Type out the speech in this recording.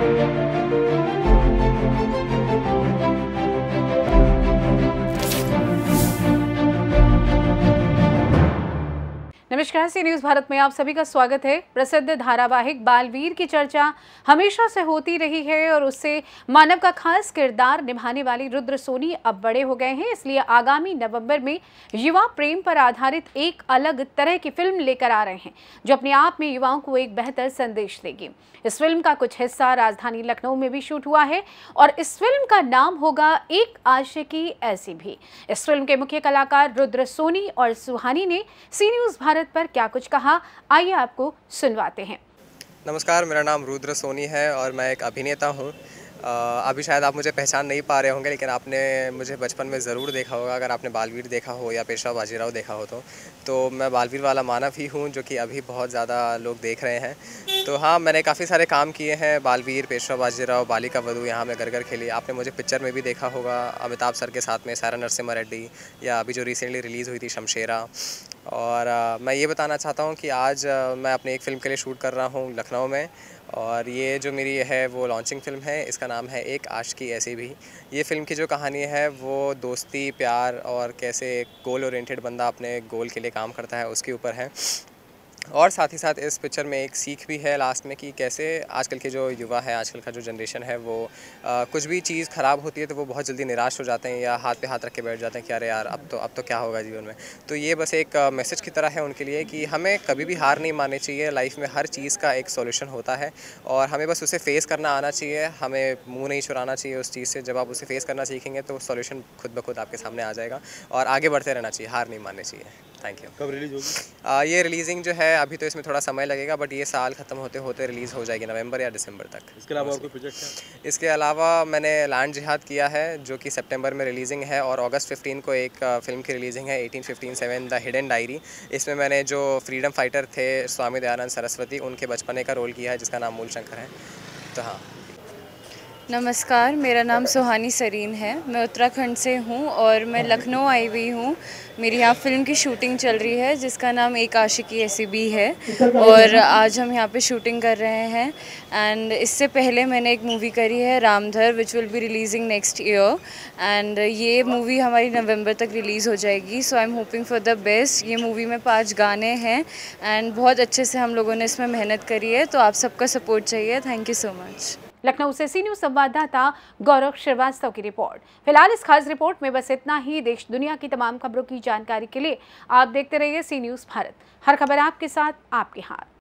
नमस्कार, सी न्यूज़ भारत में आप सभी का स्वागत है। प्रसिद्ध धारावाहिक बालवीर की चर्चा हमेशा से होती रही है और उससे मानव का खास किरदार निभाने वाली रुद्र सोनी अब बड़े हो गए हैं, इसलिए आगामी नवंबर में युवा प्रेम पर आधारित एक अलग तरह की फिल्म लेकर आ रहे हैं जो अपने आप में युवाओं को एक बेहतर संदेश देगी। इस फिल्म का कुछ हिस्सा राजधानी लखनऊ में भी शूट हुआ है और इस फिल्म का नाम होगा एक आशिकी ऐसी भी। इस फिल्म के मुख्य कलाकार रुद्र सोनी और सुहानी ने सी न्यूज़ भारत पर क्या कुछ कहा, आइए आपको सुनवाते हैं। नमस्कार, मेरा नाम रुद्र सोनी है और मैं एक अभिनेता हूँ। अभी शायद आप मुझे पहचान नहीं पा रहे होंगे, लेकिन आपने मुझे बचपन में ज़रूर देखा होगा। अगर आपने बालवीर देखा हो या पेशवा बाजीराव देखा हो तो मैं बालवीर वाला मानव ही हूँ, जो कि अभी बहुत ज़्यादा लोग देख रहे हैं। तो हाँ, मैंने काफ़ी सारे काम किए हैं, बालवीर, पेशवा बाजीराव, बालिका वधू, यहाँ मैं घर खेली। आपने मुझे पिक्चर में भी देखा होगा अमिताभ सर के साथ में, सारा नरसिम्हा रेड्डी, या अभी जो रिसेंटली रिलीज़ हुई थी शमशेरा। और मैं ये बताना चाहता हूँ कि आज मैं अपनी एक फ़िल्म के लिए शूट कर रहा हूँ लखनऊ में, और ये जो मेरी है वो लॉन्चिंग फ़िल्म है। इसका नाम है एक आशिकी ऐसी भी। ये फ़िल्म की जो कहानी है वो दोस्ती, प्यार और कैसे गोल ओरिएंटेड बंदा अपने गोल के लिए काम करता है उसके ऊपर है। और साथ ही साथ इस पिक्चर में एक सीख भी है लास्ट में कि कैसे आजकल के जो युवा है, आजकल का जो जनरेशन है, वो कुछ भी चीज़ ख़राब होती है तो वो बहुत जल्दी निराश हो जाते हैं या हाथ पे हाथ रख के बैठ जाते हैं कि अरे यार अब तो क्या होगा जीवन में। तो ये बस एक मैसेज की तरह है उनके लिए कि हमें कभी भी हार नहीं माननी चाहिए। लाइफ में हर चीज़ का एक सॉल्यूशन होता है और हमें बस उसे फेस करना आना चाहिए। हमें मुँह नहीं चुराना चाहिए उस चीज़ से। जब आप उसे फेस करना सीखेंगे तो सॉल्यूशन खुद ब खुद आपके सामने आ जाएगा और आगे बढ़ते रहना चाहिए, हार नहीं माननी चाहिए। Thank you. कब रिलीज़ होगी? ये रिलीजिंग जो है अभी तो इसमें थोड़ा समय लगेगा, बट ये साल ख़त्म होते होते रिलीज़ हो जाएगी, नवंबर या दिसंबर तक। इसके अलावा और कोई प्रोजेक्ट है? इसके अलावा मैंने लैंड जिहाद किया है जो कि सितंबर में रिलीजिंग है, और अगस्त 15 को एक फ़िल्म की रिलीजिंग है 1857 द हिडन डायरी। इसमें मैंने जो फ्रीडम फाइटर थे स्वामी दयानंद सरस्वती, उनके बचपने का रोल किया है जिसका नाम मूलशंकर है। तो हाँ। नमस्कार, मेरा नाम सुहानी सरीन है। मैं उत्तराखंड से हूँ और मैं लखनऊ आई हुई हूँ। मेरी यहाँ फ़िल्म की शूटिंग चल रही है जिसका नाम एक आशिकी ऐसी भी है, और आज हम यहाँ पे शूटिंग कर रहे हैं। एंड इससे पहले मैंने एक मूवी करी है Ramdhar, which will be releasing next year, and ये मूवी हमारी नवंबर तक रिलीज़ हो जाएगी। So I am hoping for the best. ये मूवी में 5 गाने हैं एंड बहुत अच्छे से हम लोगों ने इसमें मेहनत करी है, तो आप सबका सपोर्ट चाहिए। Thank you so much. Lucknow से सी न्यूज़ संवाददाता गौरव श्रीवास्तव की रिपोर्ट। फिलहाल इस खास रिपोर्ट में बस इतना ही। देश दुनिया की तमाम खबरों की जानकारी के लिए आप देखते रहिए सी न्यूज़ भारत। हर खबर आपके साथ, आपके हाथ।